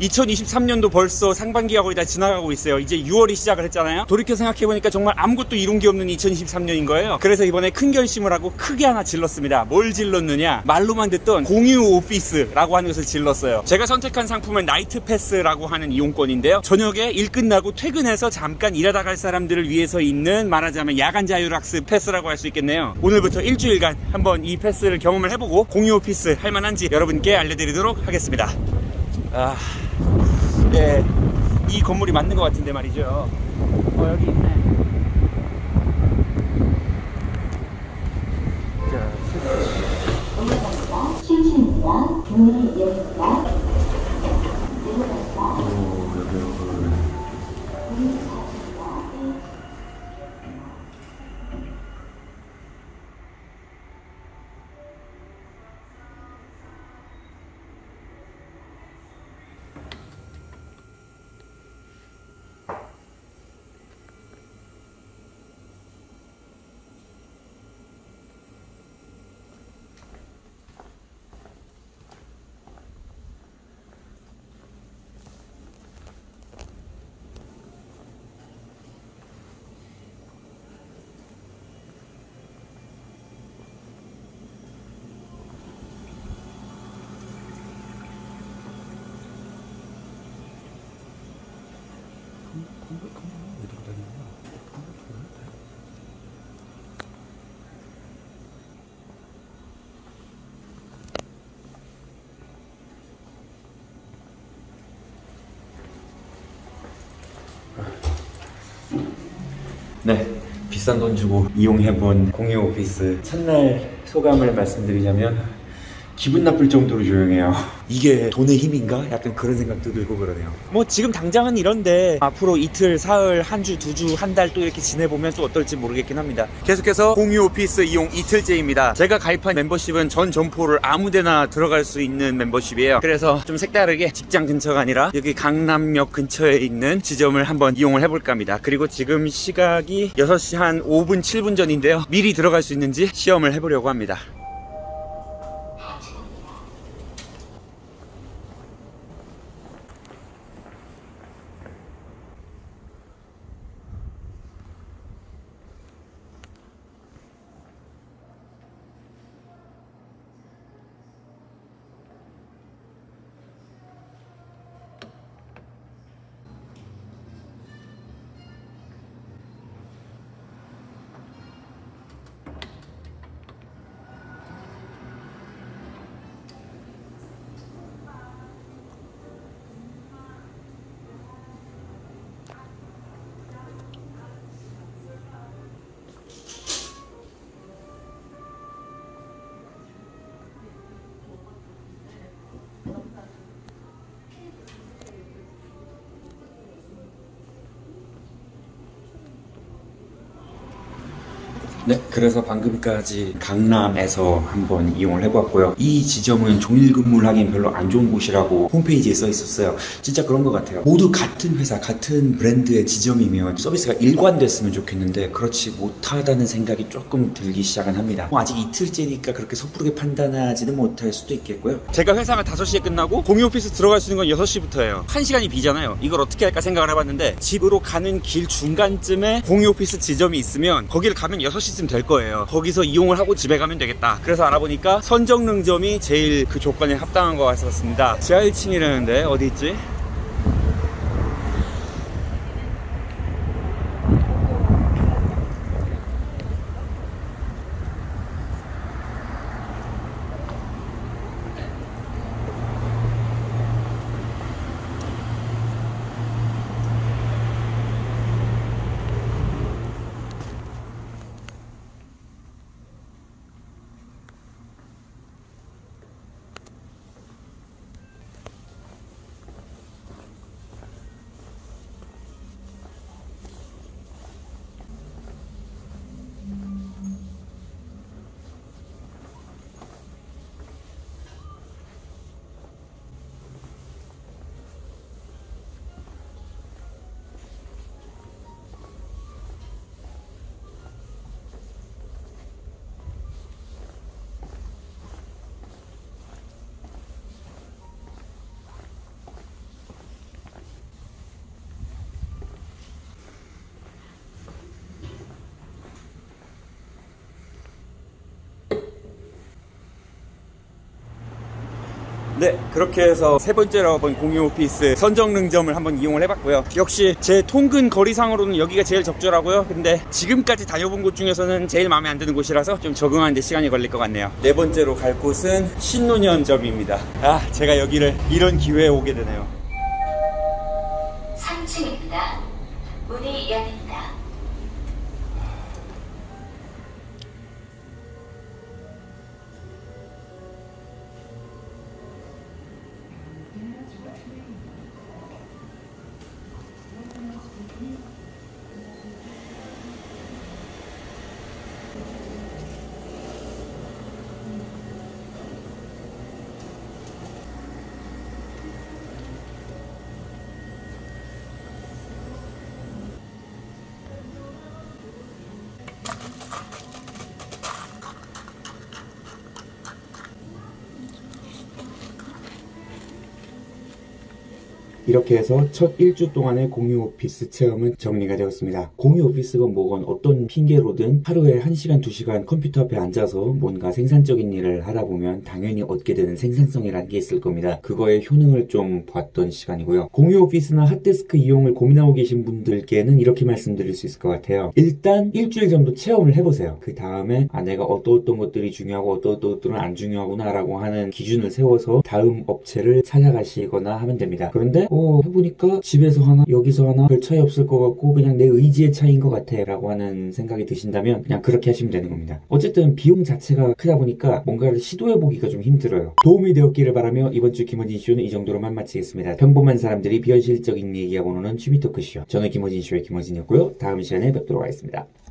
2023년도 벌써 상반기가 거의 다 지나가고 있어요. 이제 6월이 시작을 했잖아요. 돌이켜 생각해보니까 정말 아무것도 이룬 게 없는 2023년인 거예요. 그래서 이번에 큰 결심을 하고 크게 하나 질렀습니다. 뭘 질렀느냐, 말로만 듣던 공유 오피스라고 하는 것을 질렀어요. 제가 선택한 상품은 나이트 패스라고 하는 이용권인데요. 저녁에 일 끝나고 퇴근해서 잠깐 일하다 갈 사람들을 위해서 있는, 말하자면 야간 자율학습 패스라고 할 수 있겠네요. 오늘부터 일주일간 한번 이 패스를 경험을 해보고 공유 오피스 할 만한지 여러분께 알려드리도록 하겠습니다. 네, 이 건물이 맞는 것 같은데 말이죠. 여기 있네. 자, 실시입니다. 문이 열립니다. 네, 비싼 돈 주고 이용해본 공유 오피스 첫날 소감을 말씀드리자면 기분 나쁠 정도로 조용해요. 이게 돈의 힘인가? 약간 그런 생각도 들고 그러네요. 뭐 지금 당장은 이런데 앞으로 이틀, 사흘, 한 주, 두 주, 한 달 또 이렇게 지내보면 또 어떨지 모르겠긴 합니다. 계속해서 공유 오피스 이용 이틀째입니다. 제가 가입한 멤버십은 전 점포를 아무데나 들어갈 수 있는 멤버십이에요. 그래서 좀 색다르게 직장 근처가 아니라 여기 강남역 근처에 있는 지점을 한번 이용을 해볼까 합니다. 그리고 지금 시각이 6시 한 5분, 7분 전인데요. 미리 들어갈 수 있는지 시험을 해보려고 합니다. 네, 그래서 방금까지 강남에서 한번 이용을 해보았고요. 이 지점은 종일 근무를 하기엔 별로 안 좋은 곳이라고 홈페이지에 써 있었어요. 진짜 그런 것 같아요. 모두 같은 회사, 같은 브랜드의 지점이면 서비스가 일관됐으면 좋겠는데 그렇지 못하다는 생각이 조금 들기 시작은 합니다. 아직 이틀째니까 그렇게 섣부르게 판단하지는 못할 수도 있겠고요. 제가 회사가 5시에 끝나고 공유 오피스 들어갈 수 있는 건 6시부터예요. 1시간이 비잖아요. 이걸 어떻게 할까 생각을 해봤는데 집으로 가는 길 중간쯤에 공유 오피스 지점이 있으면 거기를 가면 6시쯤 될 거예요. 거기서 이용을 하고 집에 가면 되겠다. 그래서 알아보니까 선정릉점이 제일 그 조건에 합당한 것 같았습니다. 지하 1층이라는데 어디 있지? 네, 그렇게 해서 세 번째로 본 공유 오피스 선정릉점을 한번 이용을 해봤고요. 역시 제 통근 거리상으로는 여기가 제일 적절하고요. 근데 지금까지 다녀본 곳 중에서는 제일 마음에 안 드는 곳이라서 좀 적응하는 데 시간이 걸릴 것 같네요. 네 번째로 갈 곳은 신논현점입니다. 아, 제가 여기를 이런 기회에 오게 되네요. 3층입니다. 문이 열립니다. 이렇게 해서 첫 일주 동안의 공유 오피스 체험은 정리가 되었습니다. 공유 오피스건 뭐건 어떤 핑계로든 하루에 1시간, 2시간 컴퓨터 앞에 앉아서 뭔가 생산적인 일을 하다 보면 당연히 얻게 되는 생산성이라는 게 있을 겁니다. 그거의 효능을 좀 봤던 시간이고요. 공유 오피스나 핫데스크 이용을 고민하고 계신 분들께는 이렇게 말씀드릴 수 있을 것 같아요. 일단 일주일 정도 체험을 해보세요. 그 다음에 내가 어떤 것들이 중요하고 어떤 것들은 안 중요하구나 라고 하는 기준을 세워서 다음 업체를 찾아가시거나 하면 됩니다. 그런데 해보니까 집에서 하나 여기서 하나 별 차이 없을 것 같고 그냥 내 의지의 차이인 것 같아 라고 하는 생각이 드신다면 그냥 그렇게 하시면 되는 겁니다. 어쨌든 비용 자체가 크다 보니까 뭔가를 시도해보기가 좀 힘들어요. 도움이 되었기를 바라며 이번 주 김어진 쇼는 이 정도로만 마치겠습니다. 평범한 사람들이 비현실적인 얘기하고 노는 취미 토크쇼. 저는 김어진 쇼의 김어진이었고요. 다음 시간에 뵙도록 하겠습니다.